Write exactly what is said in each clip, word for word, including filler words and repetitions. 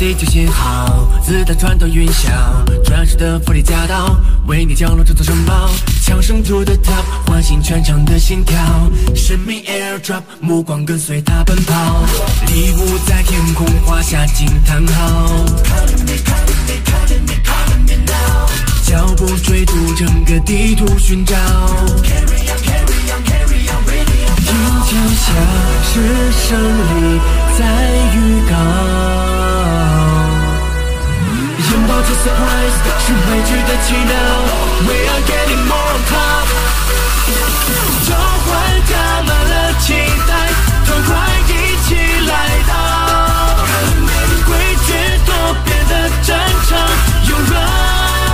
地球信号，子弹穿透云霄，转世的佛力驾到，为你降落这座城堡，强盛土的 top， 唤醒全场的心跳，神秘 airdrop， 目光跟随它奔跑，礼物在天空画下惊叹号，脚步追逐整个地图寻找，听枪响是胜利在预告，拥抱着 surprise 是未知的祈祷 We are getting more pop， 召唤加满了期待，痛快一起来到诡谲多变的战场，有人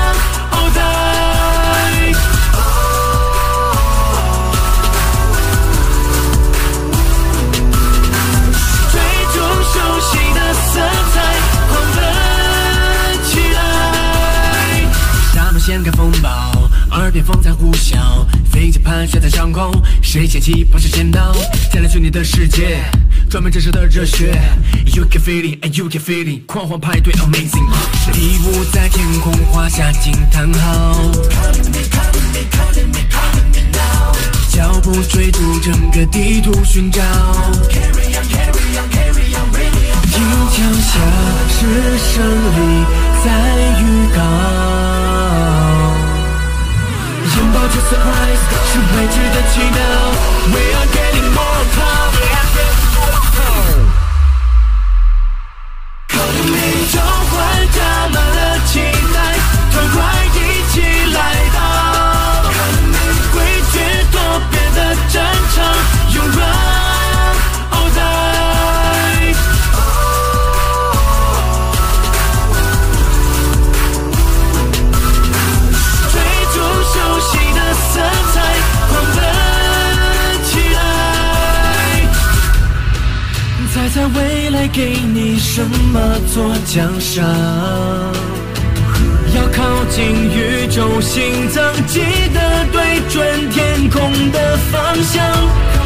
掀开风暴，耳边风在呼啸，飞机盘旋在上空，谁掀起抛下剪刀，再来去你的世界，专门震慑的热血 You can feel it and you can feel it， 狂欢派对 amazing， 礼物在天空画下惊叹号，脚步追逐整个地图寻找，听枪响是胜利在预告，拥抱着 surprise 是未知的祈祷 We are getting more pop， 召唤加满了期待，痛快一起来到诡谲多变的战场，有人翱在熟悉的色彩，狂奔起来，猜猜未来给你什么做奖赏，要靠近宇宙心脏，记得对准天空的方向。